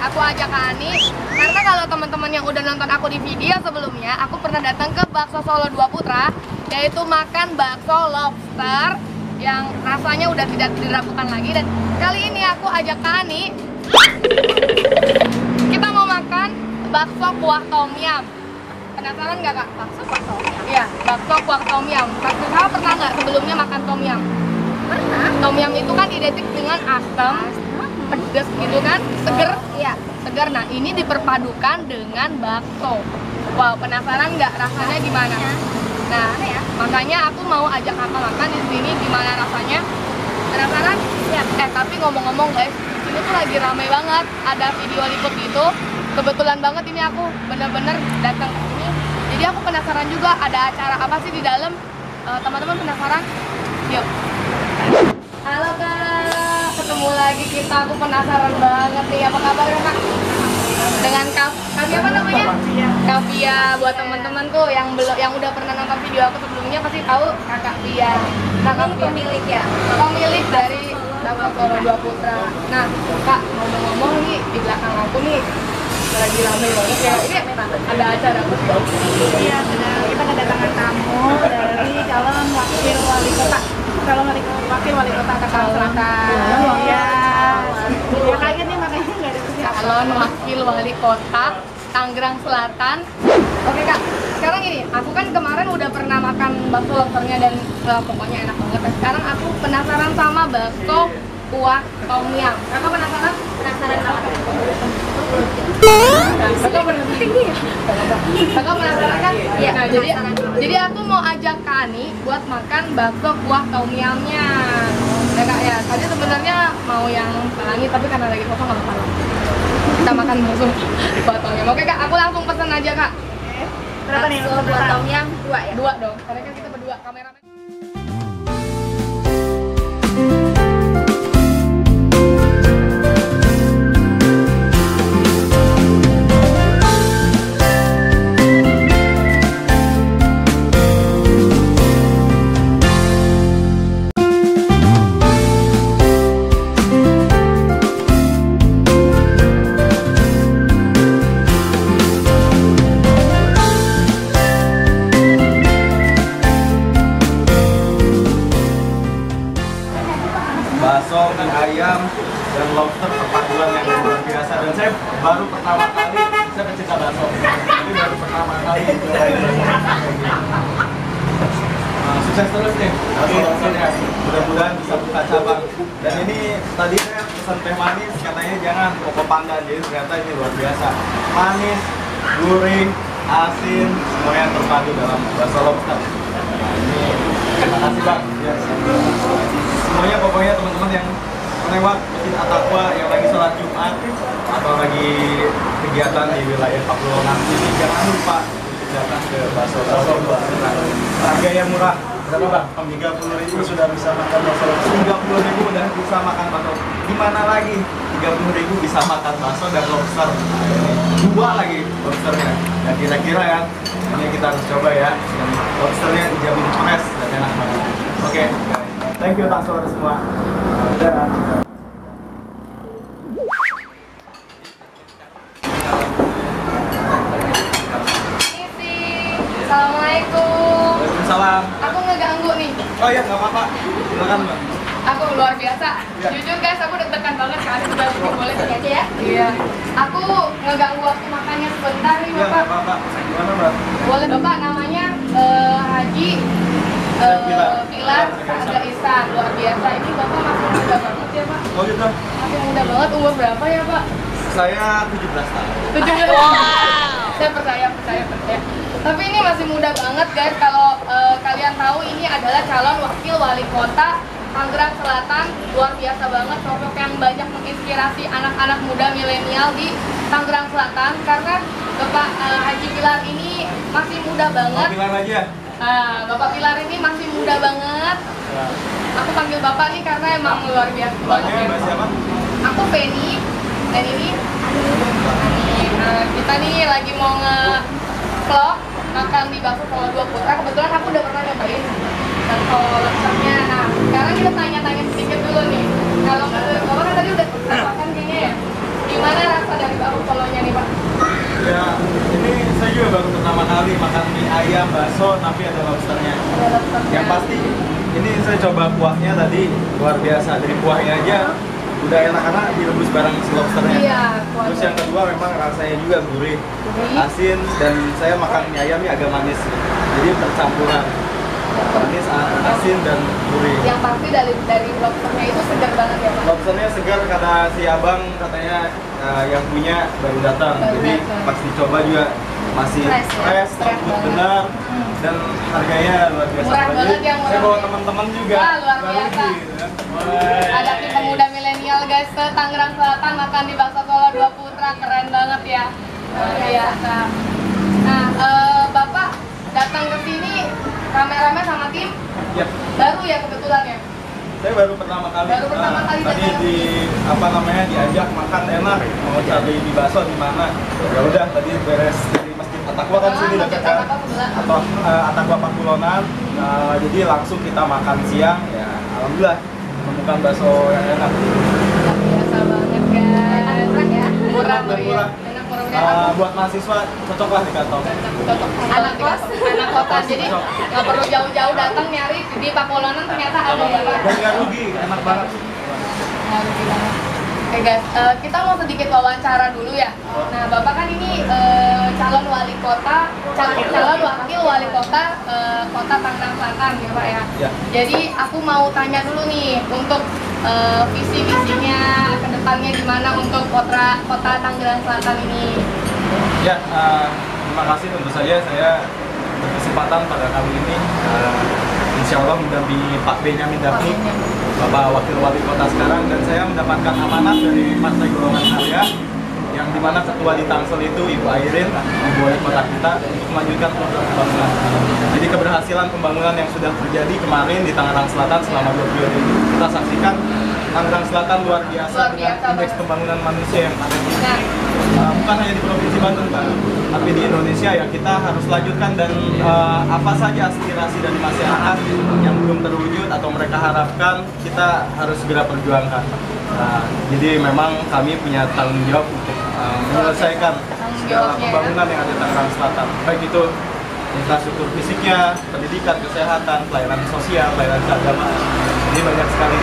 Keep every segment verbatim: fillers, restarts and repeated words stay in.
aku ajak Kak Ani karena kalau teman-teman yang udah nonton aku di video sebelumnya, aku pernah datang ke Bakso Solo Dua Putra, yaitu makan bakso lobster yang rasanya udah tidak diragukan lagi. Dan kali ini aku ajak Kak Ani, kita mau makan bakso kuah tom yum. Penasaran nggak Kak? Bakso kuah tom yum? Iya, bakso kuah tom yum. Kakak pernah nggak sebelumnya makan tom yum? Pernah. Tom yum itu kan identik dengan asam, pedas gitu kan, seger. Iya, seger. Nah, ini diperpadukan dengan bakso. Wow, penasaran nggak rasanya gimana? Nah, ya. Makanya aku mau ajak kakak makan di sini, gimana rasanya. Penasaran? Ya. Eh, tapi ngomong-ngomong guys, di sini tuh lagi ramai banget. Ada video liput gitu. Kebetulan banget ini aku bener-bener datang ke sini. Jadi aku penasaran juga ada acara apa sih di dalam. Teman-teman uh, penasaran? Yuk. Halo Kak, ketemu lagi kita. Aku penasaran banget nih. Apa kabar Kak? Dengan Kak, Kak apa namanya? Kak Pia. Buat teman-temanku yang belum, yang udah pernah nonton video aku sebelumnya pasti tahu Kakak Pia. Kakak Pia pemilik ya, pemilik dari Bakso Solo Dua Putra. Nah, Kak, ngomong-ngomong nih di belakang aku nih lagi ramai banget ya. Ini ada acara apa sih? Iya, kita kedatangan tamu dari calon wakil wali kota. Calon wali wakil wali kota Tangerang Selatan. Iya. Ya kaget nih makanya nggak ada siapa. Calon wakil wali kota Tangerang Selatan. Oke Kak, sekarang ini aku kan kemarin udah pernah makan bakso lobsternya dan uh, pokoknya enak banget. Sekarang aku penasaran sama bakso kuah tom yum. Kakak penasaran? Penasaran apa? Kakak penasaran? Kakak penasaran kan? Iya. Nah, jadi jadi aku mau ajak Kak Ani buat makan bakso kuah tom yumnya. Ya Kak ya. Tadi sebenarnya mau yang pelangi tapi karena lagi kosong nggak apa-apa. Kita makan langsung kuah tom yum. Oke Kak, aku langsung pesen aja Kak. Berapa nih? Bakso kuah tom yum dua ya? Dua dong. Karena kan kita berdua kameramen. Bakso, mie ayam, dan lobster perpaduan yang luar biasa. Dan saya baru pertama kali, saya pecinta bakso. Ini baru pertama kali nyobain uh, sukses terus nih bakso-baksonya. Mudah-mudahan bisa buka cabang. Dan ini tadi saya pesan teh manis, katanya jangan koko pandan. Jadi ternyata ini luar biasa. Manis, gurih, asin, semuanya terpadu dalam bakso lobster. Nah, ini terima kasih Bang. Ya, semuanya pokoknya teman-teman yang lewat Masjid At-Taqwa yang lagi sholat Jumat atau lagi kegiatan di wilayah Pakulonan ini, jangan lupa untuk datang ke Bakso Solo Dua Putra. Harga yang murah, berapa Bang? tiga puluh ribu sudah bisa makan bakso. tiga puluh ribu udah bisa makan bakso. Gimana lagi? tiga puluh ribu bisa makan bakso dan lobster. Nah, ini dua lagi lobsternya. Dan kira-kira ya, ini kita harus coba ya. Dan lobsternya dijamin fresh dan enak banget. Oke, okay. Thank you Bakso semua. Dadah. Assalamualaikum. Waalaikumsalam. Aku ngeganggu nih. Oh iya, nggak apa-apa. Silakan Mbak. Aku luar biasa. Ya. Jujur guys, aku deg-degan banget kali sudah bikin boleh aja ya. Iya. Aku ngeganggu waktu makannya sebentar nih Iya, Bapak. nggak apa-apa. Gimana Mbak? Boleh Bapak, namanya uh, Haji uh, Pilar Sahaga Ihsan. Luar biasa. Ini Bapak masih muda banget ya Pak. Oh gitu. Masih muda banget. Umur berapa ya Pak? Saya tujuh belas tahun. tujuh belas. Wow. Saya percaya, percaya, percaya. Tapi ini masih muda banget guys. Kalau uh, kalian tahu ini adalah calon wakil wali kota Tangerang Selatan. Luar biasa banget, sosok yang banyak menginspirasi anak-anak muda milenial di Tangerang Selatan. Karena Bapak uh, Haji Pilar ini masih muda banget. Mau bilang aja. Nah, Bapak Pilar ini masih muda banget. Ya. Aku panggil Bapak nih karena emang luar biasa banget. Mbaknya Mbak siapa? Aku Penny. Dan ini nah, kita nih lagi mau nge-vlog makan di Bakso Solo Dua Putra. Kebetulan aku udah pernah nyobain bakso lobsternya. Nah, sekarang kita tanya-tanya sedikit dulu nih. Kalau menurut Bapak kan tadi udah pernah makan kayaknya ya. Gimana rasa dari bakso tapi ada lobsternya. Ada lobsternya. Yang pasti ini saya coba kuahnya tadi luar biasa. Dari kuahnya aja udah enak karena direbus bareng si lobsternya. Iya, kuahnya. Terus yang kedua memang rasanya juga gurih, Gurih. asin, dan saya makan mie ayam ini agak manis. Jadi percampuran manis, asin, dan gurih. Yang pasti dari dari lobsternya itu segar banget ya Pak. Lobsternya segar karena si abang katanya uh, yang punya baru datang. Baru Jadi datang. pas dicoba juga masih Fresh, ya? fresh, Fresh lembut banget. benar, Hmm. dan harganya luar biasa. Murah Jadi, banget ya, murah saya bawa banget. teman-teman juga. Wah, luar baru biasa. gitu kan. Wah. Ada tim pemuda milenial guys ke Tangerang Selatan makan di Bakso Solo Dua Putra, keren banget ya. Luar biasa. Nah, eh, Bapak datang ke sini rame-rame sama tim Ya, baru ya kebetulan ya. saya baru pertama kali. Baru pertama Nah, kali tadi datang. di apa namanya diajak makan enak, mau cari di bakso di mana? Ya udah tadi beres dari Masjid Atakwa kan Ah, sini Masjid dekat kan? Atakwa sebelah. Atau uh, Atakwa Pakulonan. Nah, jadi langsung kita makan siang. Ya, alhamdulillah menemukan bakso yang enak. Luar biasa banget guys. Murah ya. Murah Dan murah. Enak murah udah Uh, enak. buat mahasiswa cocok lah di kantong. Cocok Anak kos. anak kota, jadi nggak perlu jauh-jauh datang nyari di Pakulonan, ternyata ada ya Pak. Dan nggak rugi, enak banget. Nah, rugi banget. Oke guys, eh, kita mau sedikit wawancara dulu ya. Nah, Bapak kan ini eh, calon wali kota, calon, calon wakil wali kota eh, kota Tangerang Selatan ya Pak ya. Ya. Jadi aku mau tanya dulu nih untuk eh, visi misinya kedepannya gimana untuk kota kota Tangerang Selatan ini. Ya, uh, terima kasih tentu saja saya berkesempatan pada kali ini. Uh, insya Allah mendampingi Pak Benyamin Daphni, Bapak Wakil Wali Kota sekarang, dan saya mendapatkan amanat dari Partai Golongan Karya yang dimana ketua di Tangsel itu Ibu Airin, Ibu Wali Kota kita, untuk melanjutkan program pembangunan. Jadi keberhasilan pembangunan yang sudah terjadi kemarin di Tangerang Selatan selama dua periode ini kita saksikan. Tangerang Selatan luar biasa Luar dengan biasa indeks banget. pembangunan manusia yang ada di Nah, Uh, bukan hanya di Provinsi Banten, Pak, tapi di Indonesia ya kita harus lanjutkan, dan uh, apa saja aspirasi dari masyarakat yang belum terwujud atau mereka harapkan, kita harus segera perjuangkan. Nah, jadi memang kami punya tanggung jawab untuk uh, menyelesaikan segala jawabnya, pembangunan yang ada di Tangerang Selatan, baik itu infrastruktur fisiknya, pendidikan, kesehatan, pelayanan sosial, pelayanan keagamaan. Ini banyak sekali.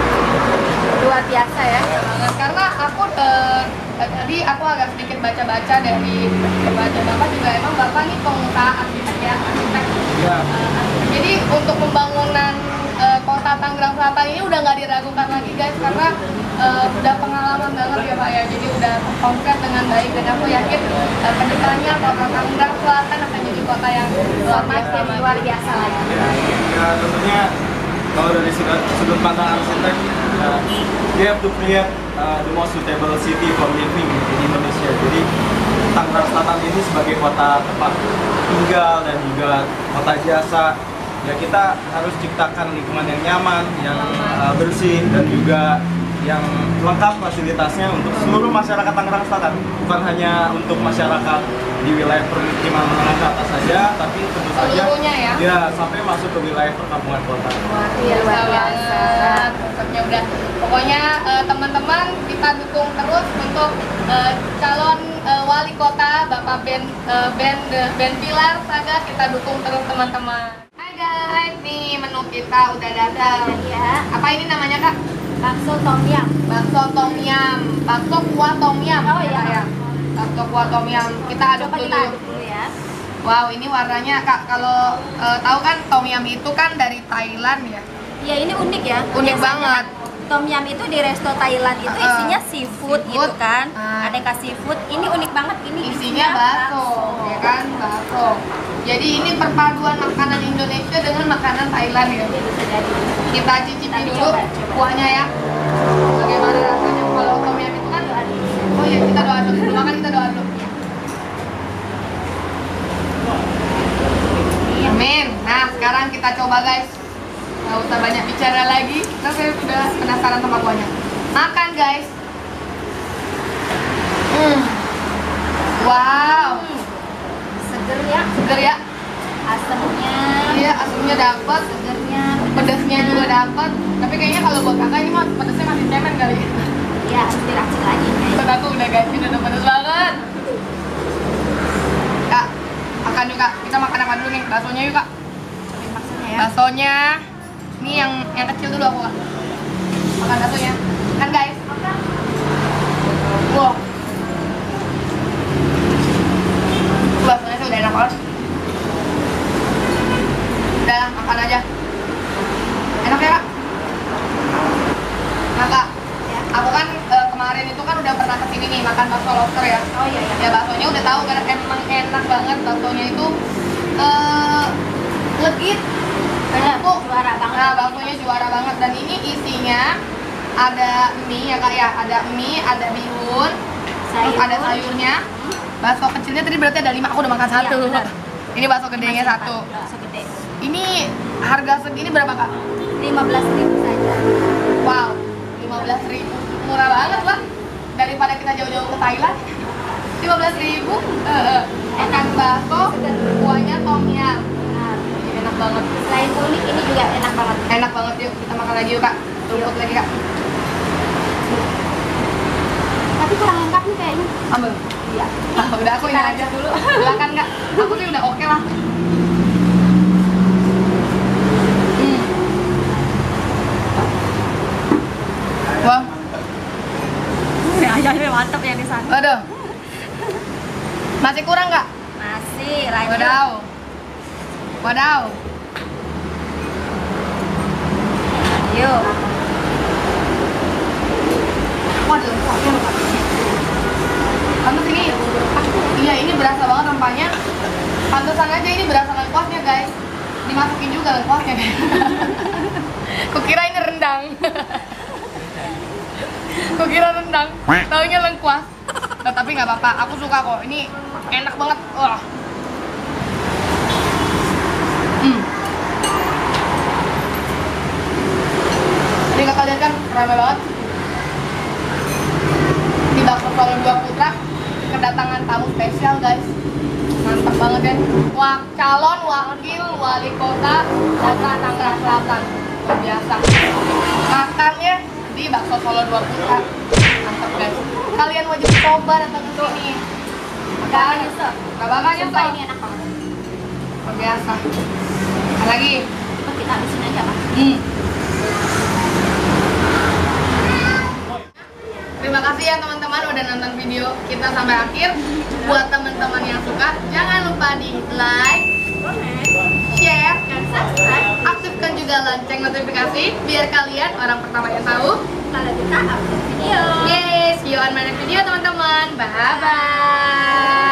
Luar biasa ya. banget karena aku eh, tadi aku agak sedikit baca-baca dari baca Bapak juga, emang Bapak nih pengusaha arsitek ya, arsitek. Ya. Eh, jadi untuk pembangunan eh, kota Tangerang Selatan ini udah nggak diragukan lagi guys, karena eh, udah pengalaman banget ya Pak ya, jadi udah konkret dengan baik, dan aku yakin eh, kedepannya kota Tangerang Selatan akan jadi kota yang luar biasa, Semakin luar biasa lagi. Ya, ya tentunya kalau dari sudut, sudut pandang arsitek, uh, we have to create uh, the most suitable city for living in Indonesia. Jadi Tangerang Selatan ini sebagai kota tempat tinggal dan juga kota jasa, ya kita harus ciptakan lingkungan yang nyaman, yang uh, bersih, dan juga yang lengkap fasilitasnya untuk seluruh masyarakat Tangerang Selatan, bukan hanya untuk masyarakat di wilayah permukiman menengah ke atas saja, tapi tentu saja Seluruhnya ya? ya sampai masuk ke wilayah perkampungan kota. Luar Iya, biasa luar biasa. banget. Konsepnya udah. Pokoknya eh, teman-teman kita dukung terus untuk eh, calon eh, wali kota Bapak Ben eh, Ben Ben Pilar Saga, kita dukung terus teman-teman. Hai guys, nih menu kita udah datang. Ya. Apa ini namanya Kak? Bakso tom yum. Bakso tom yum, bakso kuah tom yum. Oh, iya. ya. Bakso kuah tom yum. Kita aduk Coba kita dulu. aduk dulu ya. Wow, ini warnanya Kak, kalau eh, tahu kan tom yum itu kan dari Thailand ya. Iya, ini unik ya. Unik Biasanya banget. Tom yum itu di resto Thailand itu Uh-uh. isinya seafood, Seafood. gitu kan. Ah. Aneka seafood. Ini unik banget, ini Isinya bakso, ya kan, bakso. Jadi ini perpaduan makanan Indonesia dengan makanan Thailand ya. Bisa jadi. Kita cicipi Kita dulu coba, coba. kuahnya ya. Bagaimana rasanya kalau tom yum itu kan? Oh iya, kita doa dulu. Sebelum makan kita doa dulu. Amin. Nah, sekarang kita coba guys. Nggak usah banyak bicara lagi. Nah, saya sudah penasaran sama kuahnya. Makan guys. Hmm. Wow. Seger ya, Seger ya. asamnya, Iya, asamnya dapat, segernya, pedasnya juga dapat. Tapi kayaknya kalau buat kakak ini mah pedasnya masih cemen kali. Ya, harus diracik lagi. Buat aku udah guys, ini udah pedas banget. Kak, kakak makan yuk kak. Kita makan apa dulu nih? Baksonya yuk kak. Cobain baksonya ya. Baksonya. Ini yang yang kecil dulu aku kak. Makan baksonya. Kan guys. Wow. Baksonya sih udah enak banget. Udah lah, makan aja. Enak ya kak? Nah kak, Ya. aku kan e, kemarin itu kan udah pernah kesini nih makan bakso lobster ya. Oh iya iya. Ya baksonya udah tahu kan emang enak banget baksonya itu eh legit. Bener, Empuk. juara banget. Nah baksonya juara banget dan ini isinya ada mie ya kak ya, ada mie, ada bihun, terus Sayur. ada sayurnya. Bakso kecilnya tadi berarti ada lima, aku udah makan Iya, satu. bener. Ini bakso gedenya Masih satu. makan bakso gede. Ini harga segini berapa kak? lima belas ribu saja. Wow, lima belas ribu, murah banget lah. Daripada kita jauh-jauh ke Thailand, lima belas ribu. Uh, uh. Enak bakso, kuahnya tom yum. Nah, Enak banget. selain unik ini juga enak banget. Enak banget yuk, kita makan lagi yuk kak. Rumput lagi kak. Tapi kurang lengkap nih kayaknya. Ambil. Iya. Nah, udah aku ini Kita aja lanjut dulu. Silakan kak. Aku sih udah oke lah. Hmm. Wah, Ya, ayamnya mantap ya di sana. aduh. Masih kurang nggak? Masih lanjut. Wadaw. Wadaw. Yuk. Waduh, kuahnya loh kak. Pantes ini, iya ini berasa banget rempahnya. Pantesan aja ini berasa lengkuasnya guys. Dimasukin juga lengkuasnya guys. Kukira ini rendang. Kukira rendang, taunya lengkuas. Nah, tapi nggak apa-apa, aku suka kok. Ini enak banget. Wah. Hmm. Jadi kakak lihat kan ramai banget. Di Bakso Solo Dua Putra kedatangan tamu spesial guys. Mantap banget kan. Wah, calon wakil wali kota kota Tangerang Selatan. Luar biasa. Makannya di Bakso Solo Dua Putra. Mantap guys. Kalian wajib coba datang ke sini. Gak nyesel. Gak bakal Sumpah nyesel. ini enak banget. Luar biasa. Ada lagi. Coba kita habisin aja Pak. Hmm. Terima kasih ya teman-teman udah nonton video kita sampai akhir. Buat teman-teman yang suka, jangan lupa di like, share, Dan subscribe aktifkan juga lonceng notifikasi biar kalian orang pertama yang tahu. kalau kita upload video. Yes, see you on my next video teman-teman. Bye bye.